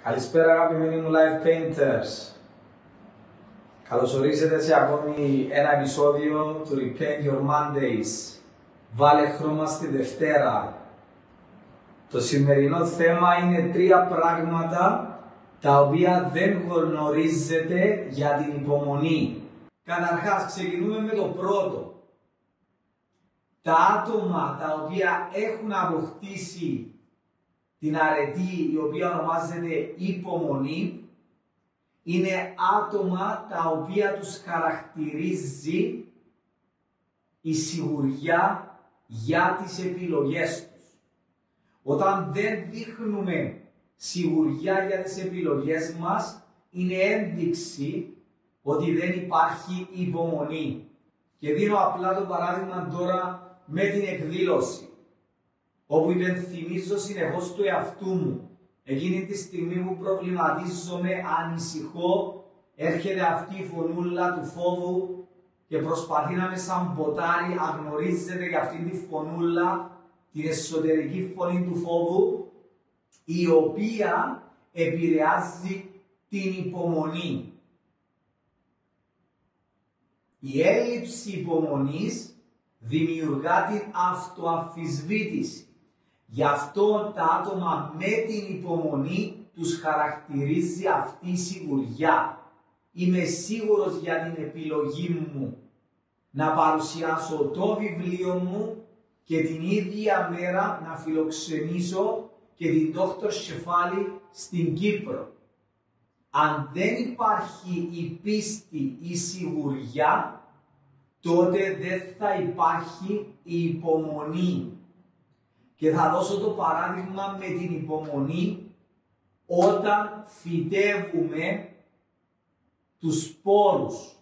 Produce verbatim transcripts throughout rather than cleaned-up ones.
Καλησπέρα αγαπημένοι μου live painters. Καλώς ορίσατε σε ακόμη ένα επεισόδιο του Repaint Your Mondays. Βάλε χρώμα στη Δευτέρα. Το σημερινό θέμα είναι τρία πράγματα τα οποία δεν γνωρίζετε για την υπομονή. Καταρχάς ξεκινούμε με το πρώτο. Τα άτομα τα οποία έχουν αποκτήσει την αρετή η οποία ονομάζεται υπομονή είναι άτομα τα οποία τους χαρακτηρίζει η σιγουριά για τις επιλογές τους. Όταν δεν δείχνουμε σιγουριά για τις επιλογές μας, είναι ένδειξη ότι δεν υπάρχει υπομονή. Και δίνω απλά το παράδειγμα τώρα με την εκδήλωση, όπου υπενθυμίζω συνεχώς του εαυτού μου. Εκείνη τη στιγμή που προβληματίζομαι, ανησυχώ, έρχεται αυτή η φωνούλα του φόβου και προσπαθεί να με σαμποτάρει, αγνωρίζεται για αυτή τη φωνούλα, την εσωτερική φωνή του φόβου, η οποία επηρεάζει την υπομονή. Η έλλειψη υπομονής δημιουργά την αυτοαμφισβήτηση. Γι' αυτό τα άτομα με την υπομονή τους χαρακτηρίζει αυτή η σιγουριά. Είμαι σίγουρος για την επιλογή μου να παρουσιάσω το βιβλίο μου και την ίδια μέρα να φιλοξενήσω και την Δόκτωρ Σεφάλη στην Κύπρο. Αν δεν υπάρχει η πίστη, η σιγουριά, τότε δεν θα υπάρχει η υπομονή. Και θα δώσω το παράδειγμα με την υπομονή όταν φυτεύουμε τους σπόρους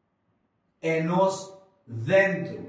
ενός δέντρου.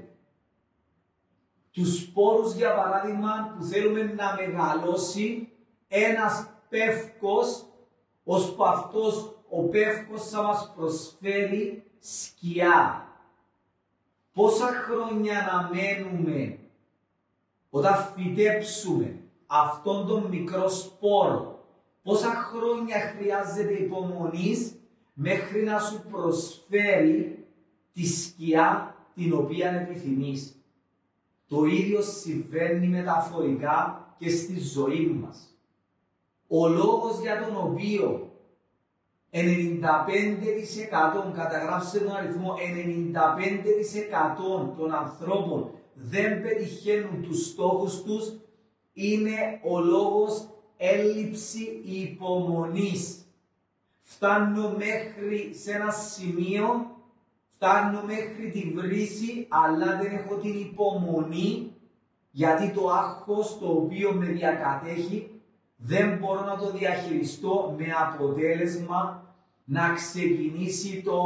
Τους σπόρους, για παράδειγμα, που θέλουμε να μεγαλώσει ένας πεύκος, ώσπου αυτός ο πεύκος θα μας προσφέρει σκιά. Πόσα χρόνια να μένουμε όταν φυτέψουμε αυτόν τον μικρό σπόρο, πόσα χρόνια χρειάζεται υπομονής μέχρι να σου προσφέρει τη σκιά την οποία επιθυμείς. Το ίδιο συμβαίνει μεταφορικά και στη ζωή μας. Ο λόγος για τον οποίο ενενήντα πέντε τοις εκατό, καταγράψτε τον αριθμό, ενενήντα πέντε τοις εκατό των ανθρώπων δεν πετυχαίνουν τους στόχους τους, είναι ο λόγος έλλειψη υπομονής. Φτάνω μέχρι σε ένα σημείο, φτάνω μέχρι τη βρύση, αλλά δεν έχω την υπομονή, γιατί το άγχος το οποίο με διακατέχει δεν μπορώ να το διαχειριστώ, με αποτέλεσμα να ξεκινήσει το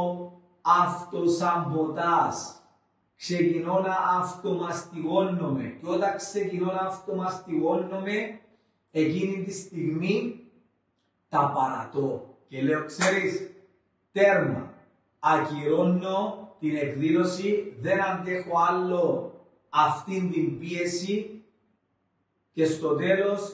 αυτοσαμποτάζ. Ξεκινώ να αυτομαστιγώνομαι και όταν ξεκινώ να αυτομαστιγώνομαι, εκείνη τη στιγμή τα παρατώ και λέω, ξέρεις, τέρμα, ακυρώνω την εκδήλωση, δεν αντέχω άλλο αυτήν την πίεση και στο τέλος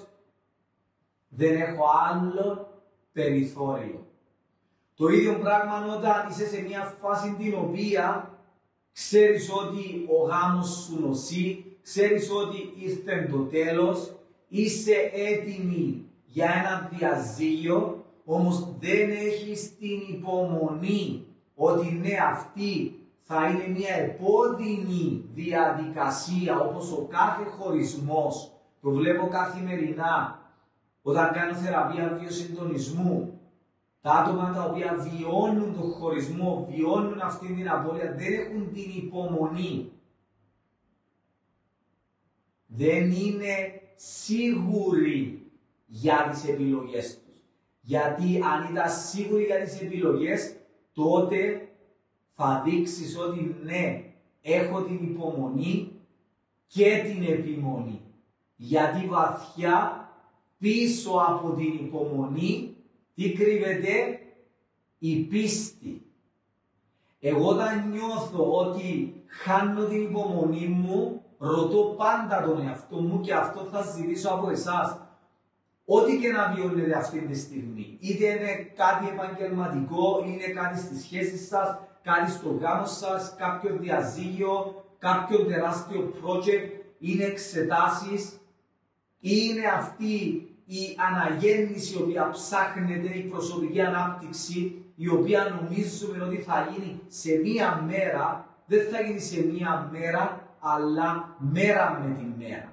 δεν έχω άλλο περιθώριο. Το ίδιο πράγμα όταν είσαι σε μια φάση την οποία ξέρεις ότι ο γάμος σου νοσεί, ξέρεις ότι ήρθε το τέλος, είσαι έτοιμη για ένα διαζύγιο, όμως δεν έχεις την υπομονή ότι ναι, αυτή θα είναι μια επώδυνη διαδικασία, όπως ο κάθε χωρισμός. Το βλέπω καθημερινά όταν κάνω θεραπεία βιοσυντονισμού. Τα άτομα τα οποία βιώνουν τον χωρισμό, βιώνουν αυτή την απώλεια, δεν έχουν την υπομονή. Δεν είναι σίγουροι για τις επιλογές τους. Γιατί αν ήταν σίγουροι για τις επιλογές, τότε θα δείξεις ότι ναι, έχω την υπομονή και την επιμονή. Γιατί βαθιά πίσω από την υπομονή τι κρύβεται? Η πίστη. Εγώ όταν νιώθω ότι χάνω την υπομονή μου, ρωτώ πάντα τον εαυτό μου και αυτό θα ζητήσω από εσάς. ό,τι και να βιώνετε αυτή τη στιγμή, είτε είναι κάτι επαγγελματικό, είναι κάτι στις σχέσεις σας, κάτι στο γάμο σας, κάποιο διαζύγιο, κάποιο τεράστιο project, είναι εξετάσεις, ή είναι αυτή η αναγέννηση η οποία ψάχνεται, η προσωπική ανάπτυξη, η οποία νομίζουμε ότι θα γίνει σε μία μέρα, δεν θα γίνει σε μία μέρα, αλλά μέρα με τη μέρα.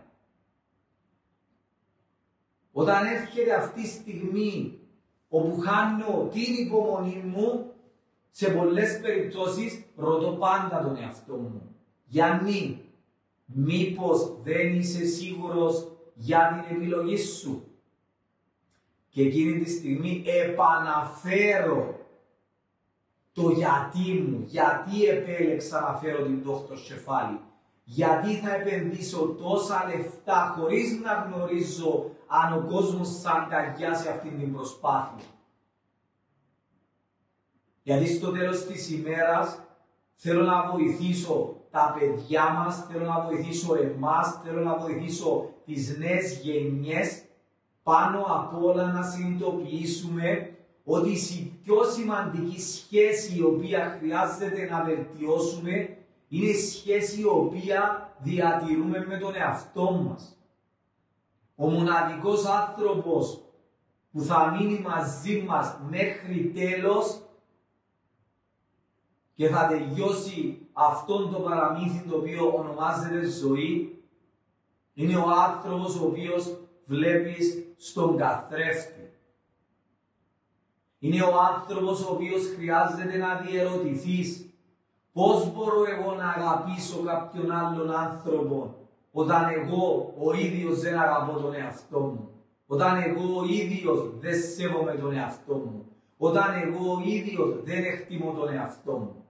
Όταν έρχεται αυτή η στιγμή όπου χάνω την υπομονή μου, σε πολλές περιπτώσεις ρωτώ πάντα τον εαυτό μου. Γιάννη, μήπως δεν είσαι σίγουρος για την επιλογή σου? Και εκείνη τη στιγμή επαναφέρω το γιατί μου, γιατί επέλεξα να φέρω την δόκτωρ Σεφάλη, γιατί θα επενδύσω τόσα λεφτά χωρίς να γνωρίζω αν ο κόσμος θα αγκαλιάσει αυτή την προσπάθεια. Γιατί στο τέλος της ημέρας θέλω να βοηθήσω τα παιδιά μας, θέλω να βοηθήσω εμάς, θέλω να βοηθήσω τις νέες γενιές, πάνω απ' όλα να συνειδητοποιήσουμε ότι η πιο σημαντική σχέση η οποία χρειάζεται να βελτιώσουμε είναι η σχέση η οποία διατηρούμε με τον εαυτό μας. Ο μοναδικός άνθρωπος που θα μείνει μαζί μας μέχρι τέλος και θα τελειώσει αυτόν το παραμύθι το οποίο ονομάζεται ζωή, είναι ο άνθρωπος ο οποίος βλέπεις στον καθρέφτη. Είναι ο άνθρωπος ο οποίος χρειάζεται να διερωτηθείς πώς μπορώ εγώ να αγαπήσω κάποιον άλλον άνθρωπο όταν εγώ ο ίδιος δεν αγαπώ τον εαυτό μου, όταν εγώ ο ίδιος δεν σέβομαι τον εαυτό μου, όταν εγώ ο ίδιος δεν εκτιμώ τον εαυτό μου.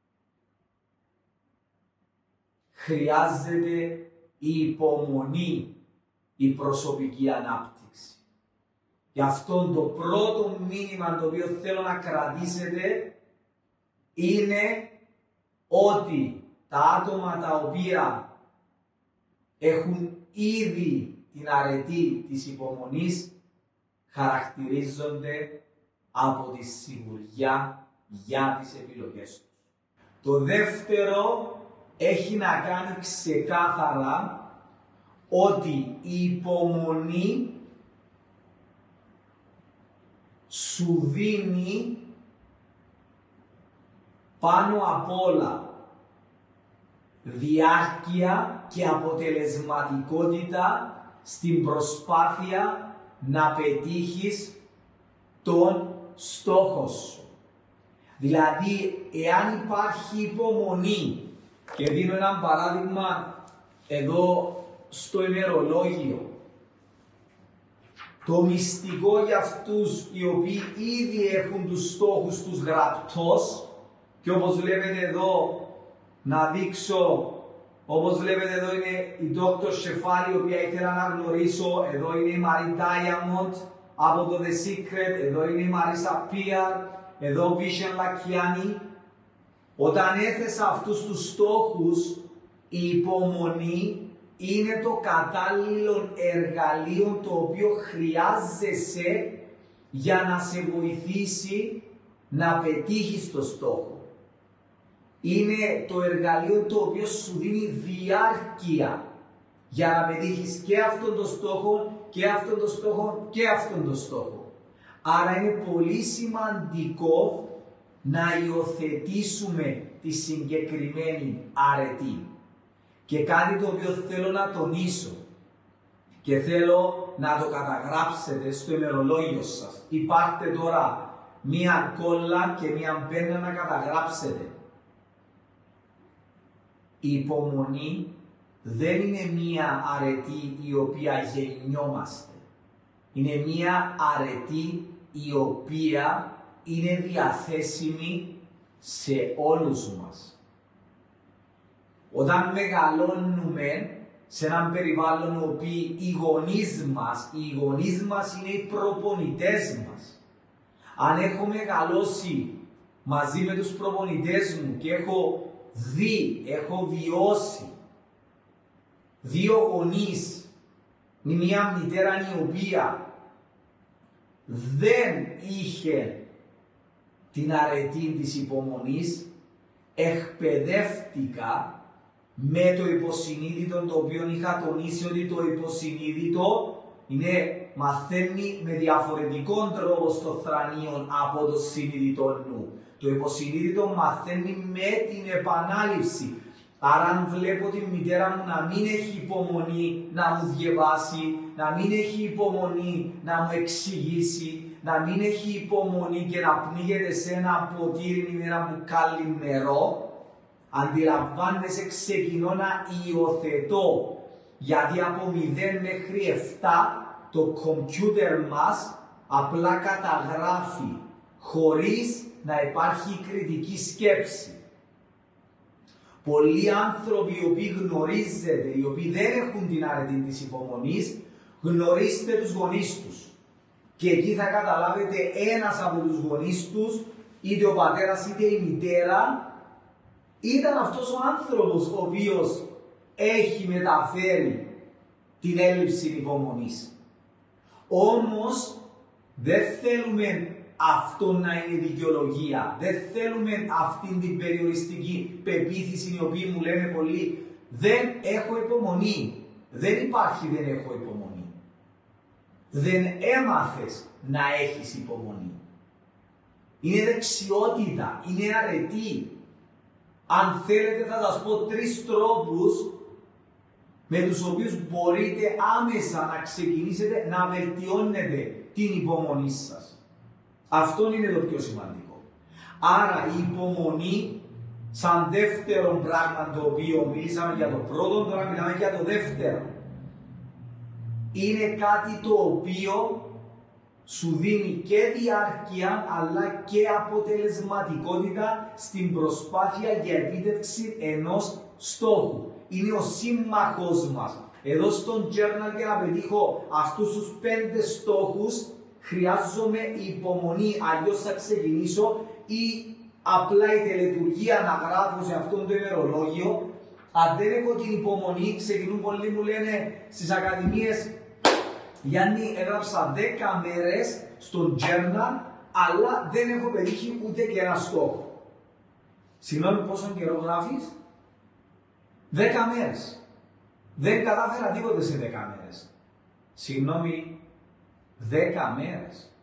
Χρειάζεται η υπομονή, η προσωπική ανάπτυξη. Γι' αυτό το πρώτο μήνυμα το οποίο θέλω να κρατήσετε είναι ότι τα άτομα τα οποία έχουν ήδη την αρετή της υπομονής χαρακτηρίζονται από τη σιγουριά για τις επιλογές τους. Το δεύτερο έχει να κάνει ξεκάθαρα ότι η υπομονή σου δίνει πάνω απ' όλα διάρκεια και αποτελεσματικότητα στην προσπάθεια να πετύχεις τον στόχο σου. Δηλαδή, εάν υπάρχει υπομονή, και δίνω ένα παράδειγμα εδώ στο ημερολόγιο, το μυστικό για αυτούς οι οποίοι ήδη έχουν τους στόχους τους γραπτός, και όπως βλέπετε εδώ, να δείξω, όπως βλέπετε εδώ είναι η δόκτωρ Σεφάλη, η οποία ήθελα να γνωρίσω, εδώ είναι η Marie Diamond από το The Secret, εδώ είναι η Marisa Peer, εδώ Vishen Lakhiani. Όταν έθεσα αυτούς τους στόχους, η υπομονή είναι το κατάλληλο εργαλείο το οποίο χρειάζεσαι για να σε βοηθήσει να πετύχεις το στόχο. Είναι το εργαλείο το οποίο σου δίνει διάρκεια για να πετύχεις και αυτόν τον στόχο και αυτόν τον στόχο και αυτόν τον στόχο. Άρα είναι πολύ σημαντικό να υιοθετήσουμε τη συγκεκριμένη αρετή. Και κάτι το οποίο θέλω να τονίσω και θέλω να το καταγράψετε στο ημερολόγιο σας. Υπάρχτε τώρα μία κόλλα και μία πένα να καταγράψετε. Η υπομονή δεν είναι μία αρετή η οποία γεννιόμαστε. Είναι μία αρετή η οποία είναι διαθέσιμη σε όλους μας. Όταν μεγαλώνουμε σε έναν περιβάλλον όπου οι γονείς μας, οι γονείς μας είναι οι προπονητές μας. Αν έχω μεγαλώσει μαζί με τους προπονητές μου και έχω δει, έχω βιώσει δύο γονείς, μία μητέρα η οποία δεν είχε την αρετή της υπομονής, εκπαιδεύτηκα με το υποσυνείδητο, το οποίο είχα τονίσει ότι το υποσυνείδητο είναι, μαθαίνει με διαφορετικό τρόπο στο θρανείο από το συνείδητο νου. Το υποσυνείδητο μαθαίνει με την επανάληψη. Άρα αν βλέπω τη μητέρα μου να μην έχει υπομονή να μου διαβάσει, να μην έχει υπομονή να μου εξηγήσει, να μην έχει υπομονή και να πνίγεται σε ένα ποτήρι με ένα μπουκάλι νερό, αντιλαμβάνεσαι, ξεκινώ να υιοθετώ. Γιατί από μηδέν μέχρι επτά το κομπιούτερ μας απλά καταγράφει χωρίς να υπάρχει κριτική σκέψη. Πολλοί άνθρωποι οι οποίοι γνωρίζετε, οι οποίοι δεν έχουν την αρετή της υπομονής, γνωρίστε τους γονείς τους. Και εκεί θα καταλάβετε ένας από τους γονείς τους, είτε ο πατέρας είτε η μητέρα, ήταν αυτός ο άνθρωπος ο οποίος έχει μεταφέρει την έλλειψη υπομονής. Όμως δεν θέλουμε αυτό να είναι δικαιολογία. Δεν θέλουμε αυτήν την περιοριστική πεποίθηση, οι οποίοι μου λένε πολλοί, δεν έχω υπομονή. Δεν υπάρχει δεν έχω υπομονή. Δεν έμαθες να έχεις υπομονή. Είναι δεξιότητα, είναι αρετή. Αν θέλετε θα σας πω τρεις τρόπους με τους οποίους μπορείτε άμεσα να ξεκινήσετε να βελτιώνετε την υπομονή σας. Αυτό είναι το πιο σημαντικό. Άρα η υπομονή, σαν δεύτερο πράγμα το οποίο μιλήσαμε για το πρώτο, τώρα μιλάμε για το δεύτερο. Είναι κάτι το οποίο σου δίνει και διάρκεια αλλά και αποτελεσματικότητα στην προσπάθεια για επίτευξη ενός στόχου. Είναι ο σύμμαχός μας. Εδώ στο journal, για να πετύχω αυτούς τους πέντε στόχους, χρειάζομαι υπομονή, αλλιώς θα ξεκινήσω, ή απλά η τελετουργία να γράφω σε αυτό το ημερολόγιο. Αν δεν έχω την υπομονή, ξεκινούν πολλοί μου λένε στις ακαδημίες, Γιάννη, έγραψα δέκα μέρες στο journal, αλλά δεν έχω πετύχει ούτε και ένα στόχο. Συγγνώμη, πόσο καιρό γράφεις? δέκα μέρες. Δεν κατάφερα τίποτε σε δέκα μέρες. Συγγνώμη, δέκα μέρες.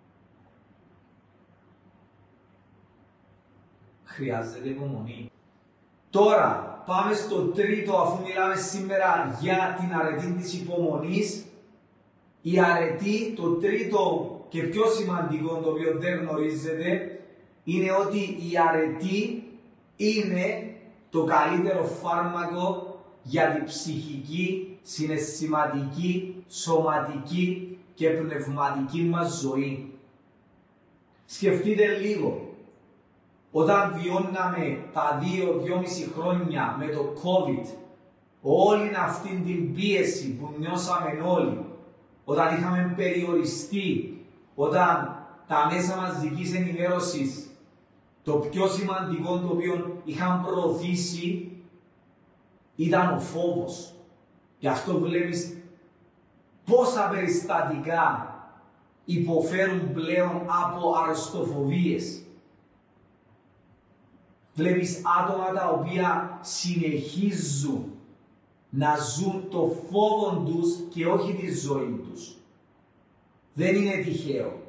Χρειάζεται υπομονή. Τώρα πάμε στο τρίτο, αφού μιλάμε σήμερα για την αρετή της υπομονής. Η αρετή, το τρίτο και πιο σημαντικό, το οποίο δεν γνωρίζετε, είναι ότι η αρετή είναι το καλύτερο φάρμακο για την ψυχική, συναισθηματική, σωματική και πνευματική μας ζωή. Σκεφτείτε λίγο, όταν βιώναμε τα δύο, δυόμιση χρόνια με το COVID, όλη αυτή την πίεση που νιώσαμε όλοι, όταν είχαμε περιοριστεί, όταν τα μέσα μαζικής ενημέρωσης, το πιο σημαντικό το οποίο είχαν προωθήσει ήταν ο φόβος. Γι' αυτό βλέπεις πόσα περιστατικά υποφέρουν πλέον από αρρωστοφοβίες. Βλέπεις άτομα τα οποία συνεχίζουν να ζουν το φόβο τους και όχι τη ζωή τους. Δεν είναι τυχαίο.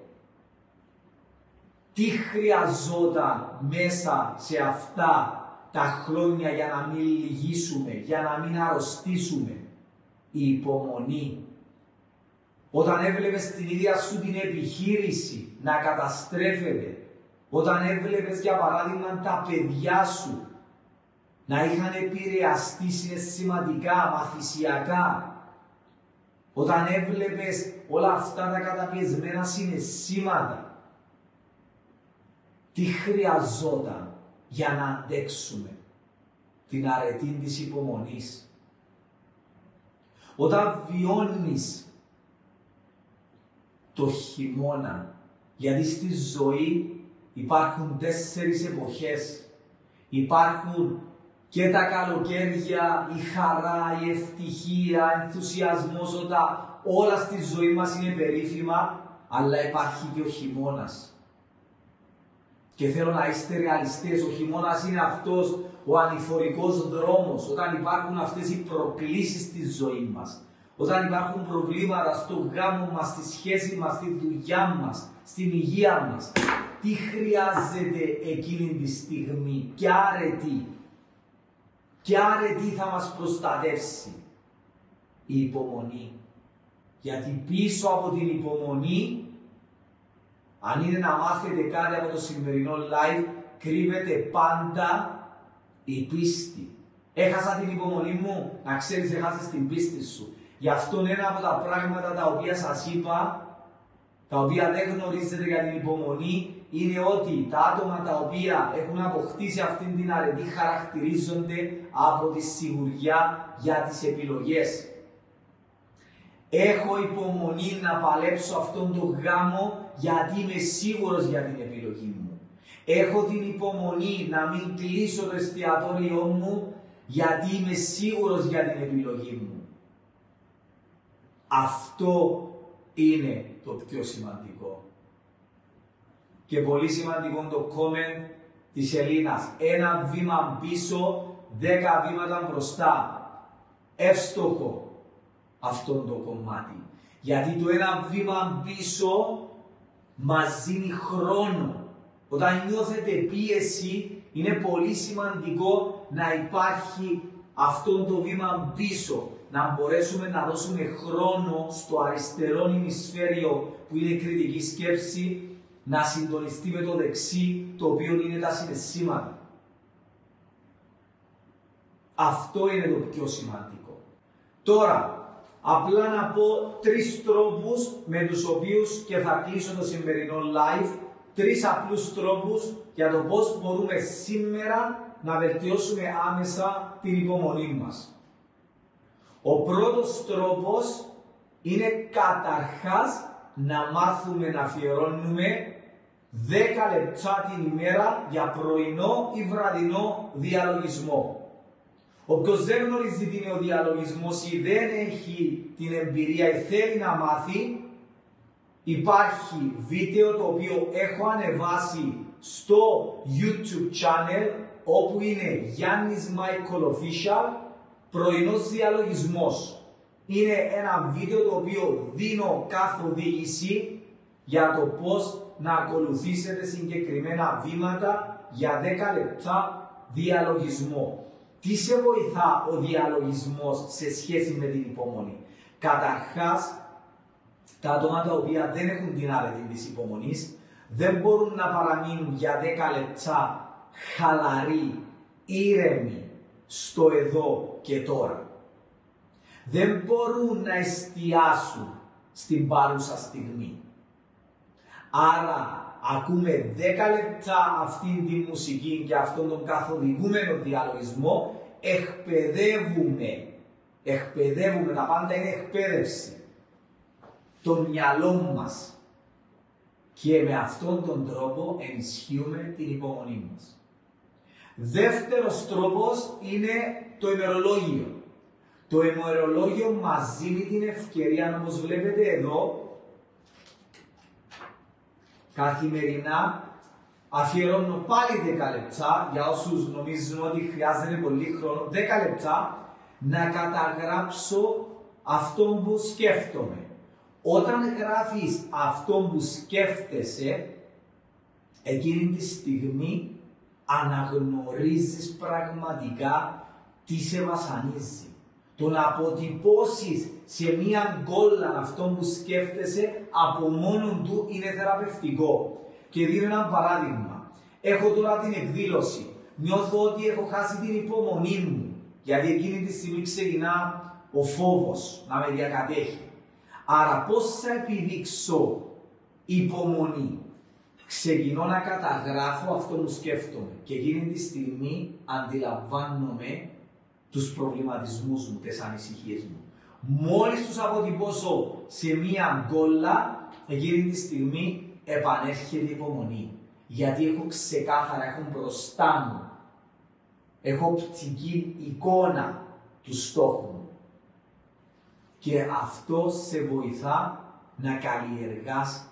Τι χρειαζόταν μέσα σε αυτά τα χρόνια για να μην λυγίσουμε, για να μην αρρωστήσουμε? Η υπομονή. Όταν έβλεπες την ίδια σου την επιχείρηση να καταστρέφεται, όταν έβλεπες για παράδειγμα τα παιδιά σου να είχαν επηρεαστεί συναισθηματικά, μαθησιακά, όταν έβλεπες όλα αυτά τα καταπιεσμένα συναισθήματα, τι χρειαζόταν για να αντέξουμε? Την αρετή της υπομονής. Όταν βιώνεις το χειμώνα, γιατί στη ζωή υπάρχουν τέσσερις εποχές. Υπάρχουν και τα καλοκαίρια, η χαρά, η ευτυχία, ενθουσιασμός, όταν όλα στη ζωή μας είναι περίφημα. αλλά υπάρχει και ο χειμώνας. Και θέλω να είστε ρεαλιστές, ο χειμώνας είναι αυτός ο ανηφορικός δρόμος, όταν υπάρχουν αυτές οι προκλήσεις στη ζωή μας, όταν υπάρχουν προβλήματα στο γάμο μας, στη σχέση μας, στη δουλειά μας, στην υγεία μας. Τι χρειάζεται εκείνη τη στιγμή, ποια αρετή, ποια αρετή θα μας προστατεύσει? Η υπομονή. Γιατί πίσω από την υπομονή, αν είναι να μάθετε κάτι από το σημερινό live, κρύβεται πάντα η πίστη. Έχασα την υπομονή μου, να ξέρεις, έχασες την πίστη σου. Γι' αυτό ένα από τα πράγματα τα οποία σας είπα, τα οποία δεν γνωρίζετε για την υπομονή, είναι ότι τα άτομα τα οποία έχουν αποκτήσει αυτήν την αρετή χαρακτηρίζονται από τη σιγουριά για τις επιλογές. Έχω υπομονή να παλέψω αυτόν τον γάμο γιατί είμαι σίγουρος για την επιλογή μου. Έχω την υπομονή να μην κλείσω το εστιατόριό μου γιατί είμαι σίγουρος για την επιλογή μου. Αυτό είναι το πιο σημαντικό. Και πολύ σημαντικό το comment της Ελλήνας. Ένα βήμα πίσω, δέκα βήματα μπροστά. Εύστοχο αυτό το κομμάτι. Γιατί το ένα βήμα πίσω μας δίνει χρόνο. Όταν νιώθετε πίεση, είναι πολύ σημαντικό να υπάρχει αυτό το βήμα πίσω. Να μπορέσουμε να δώσουμε χρόνο στο αριστερό ημισφαίριο που είναι κριτική σκέψη, να συντονιστεί με το δεξί, το οποίο είναι τα συναισθήματα. Αυτό είναι το πιο σημαντικό. Τώρα, απλά να πω τρεις τρόπους με τους οποίους, και θα κλείσω το σημερινό live, τρεις απλούς τρόπους για το πώς μπορούμε σήμερα να βελτιώσουμε άμεσα την υπομονή μας. Ο πρώτος τρόπος είναι καταρχάς να μάθουμε να αφιερώνουμε δέκα λεπτά την ημέρα για πρωινό ή βραδινό διαλογισμό. Όποιος δεν γνωρίζει τι είναι ο διαλογισμός ή δεν έχει την εμπειρία ή θέλει να μάθει, υπάρχει βίντεο το οποίο έχω ανεβάσει στο YouTube channel, όπου είναι Γιάννης Michael Official, πρωινός διαλογισμός. Είναι ένα βίντεο το οποίο δίνω καθοδήγηση για το πώς να ακολουθήσετε συγκεκριμένα βήματα για δέκα λεπτά διαλογισμό. Τι σε βοηθά ο διαλογισμός σε σχέση με την υπομονή? Καταρχάς, τα άτομα τα οποία δεν έχουν την άρετη της υπομονής δεν μπορούν να παραμείνουν για δέκα λεπτά χαλαροί, ήρεμοι στο εδώ και τώρα. Δεν μπορούν να εστιάσουν στην παρούσα στιγμή. Άρα ακούμε δέκα λεπτά αυτήν τη μουσική και αυτόν τον καθοδηγούμενο διαλογισμό, εκπαιδεύουμε, εκπαιδεύουμε, τα πάντα είναι εκπαίδευση, το μυαλό μας. Και με αυτόν τον τρόπο ενισχύουμε την υπομονή μας. Δεύτερος τρόπος είναι το ημερολόγιο. Το ημερολόγιο μας δίνει την ευκαιρία, όπως βλέπετε εδώ, καθημερινά αφιερώνω πάλι δέκα λεπτά, για όσους νομίζουν ότι χρειάζεται πολύ χρόνο, δέκα λεπτά να καταγράψω αυτό που σκέφτομαι. Όταν γράφεις αυτό που σκέφτεσαι, εκείνη τη στιγμή αναγνωρίζεις πραγματικά τι σε βασανίζει. Το να αποτυπώσεις σε μία γκόλα αυτό που σκέφτεσαι από μόνο του είναι θεραπευτικό. Και δίνω ένα παράδειγμα. Έχω τώρα την εκδήλωση. Νιώθω ότι έχω χάσει την υπομονή μου. Γιατί εκείνη τη στιγμή ξεκινά ο φόβος να με διακατέχει. Άρα πώς θα επιδείξω υπομονή? Ξεκινώ να καταγράφω αυτό που σκέφτομαι. Και εκείνη τη στιγμή αντιλαμβάνομαι τους προβληματισμούς μου, τις ανησυχίες μου. Μόλις τους αποτυπώσω σε μία γκόλα, εκείνη τη στιγμή επανέρχεται η υπομονή. Γιατί έχω ξεκάθαρα, έχω μπροστά μου, έχω οπτική εικόνα του στόχου μου. Και αυτό σε βοηθά να καλλιεργάς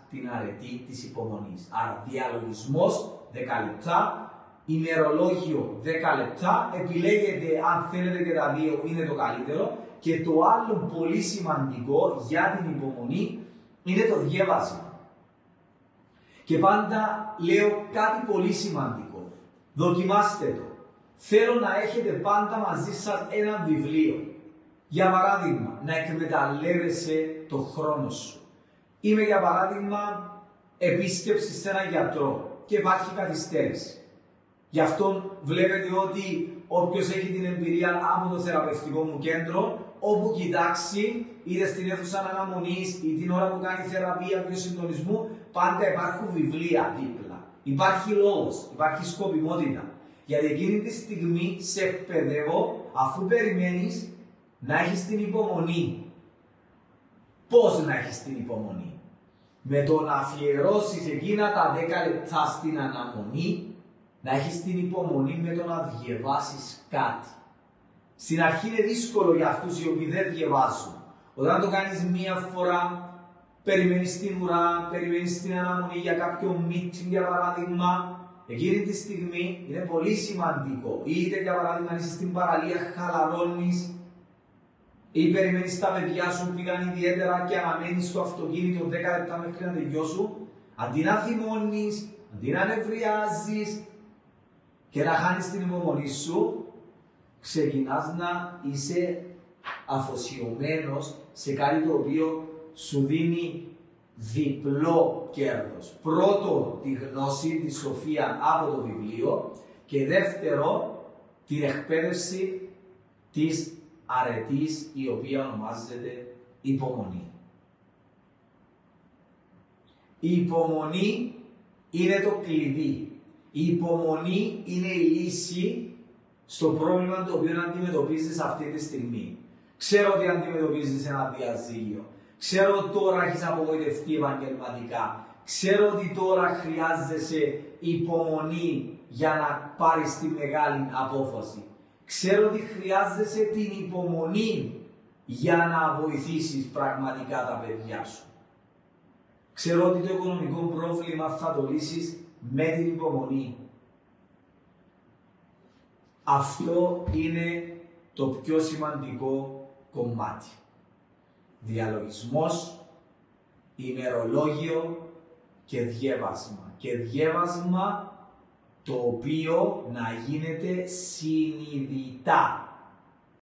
την αρετή της υπομονής. Άρα διαλογισμός δέκα λεπτά, ημερολόγιο δέκα λεπτά, επιλέγετε αν θέλετε και τα δύο, είναι το καλύτερο. Και το άλλο πολύ σημαντικό για την υπομονή είναι το διέβασμα. Και πάντα λέω κάτι πολύ σημαντικό. Δοκιμάστε το. Θέλω να έχετε πάντα μαζί σας ένα βιβλίο. Για παράδειγμα, να εκμεταλλεύεσαι το χρόνο σου. Είμαι για παράδειγμα επίσκεψη σε έναν γιατρό και υπάρχει καθυστέρηση. Γι' αυτό βλέπετε ότι όποιος έχει την εμπειρία από το θεραπευτικό μου κέντρο, όπου κοιτάξει, είτε στην αίθουσα αναμονής ή την ώρα που κάνει θεραπεία βιοσυντονισμού, πάντα υπάρχουν βιβλία δίπλα. Υπάρχει λόγος, υπάρχει σκοπιμότητα. Γιατί εκείνη τη στιγμή σε εκπαιδεύω, αφού περιμένεις, να έχεις την υπομονή. Πώς να έχεις την υπομονή? Με το να αφιερώσεις εκείνα τα δέκα λεπτά στην αναμονή, να έχεις την υπομονή με το να διαβάσεις κάτι. Στην αρχή είναι δύσκολο για αυτούς οι οποίοι δεν διαβάζουν. Όταν το κάνεις μία φορά, περιμένεις την ουρά, περιμένεις την αναμονή για κάποιο meeting για παράδειγμα, εκείνη τη στιγμή είναι πολύ σημαντικό. Είτε για παράδειγμα είσαι στην παραλία, χαλαρώνεις, ή περιμένεις τα παιδιά σου πήγαν ιδιαίτερα και αναμένεις στο αυτοκίνητο δέκα λεπτά μέχρι να τελειώσουν, αντί να θυμώνεις, αντί να νευριάζεις και να χάνεις την υπομονή σου, ξεκινάς να είσαι αφοσιωμένος σε κάτι το οποίο σου δίνει διπλό κέρδος. Πρώτο, τη γνώση, τη σοφία από το βιβλίο και δεύτερο, την εκπαίδευση της αρετής, η οποία ονομάζεται υπομονή. Η υπομονή είναι το κλειδί. Η υπομονή είναι η λύση στο πρόβλημα το οποίο αντιμετωπίζεις αυτή τη στιγμή. Ξέρω ότι αντιμετωπίζεις ένα διαζύγιο. Ξέρω ότι τώρα έχεις απογοητευτεί επαγγελματικά. Ξέρω ότι τώρα χρειάζεσαι υπομονή για να πάρεις τη μεγάλη απόφαση. Ξέρω ότι χρειάζεσαι την υπομονή για να βοηθήσεις πραγματικά τα παιδιά σου. Ξέρω ότι το οικονομικό πρόβλημα θα το λύσεις με την υπομονή. Αυτό είναι το πιο σημαντικό κομμάτι. Διαλογισμός, ημερολόγιο και διέβασμα. Και διέβασμα το οποίο να γίνεται συνειδητά.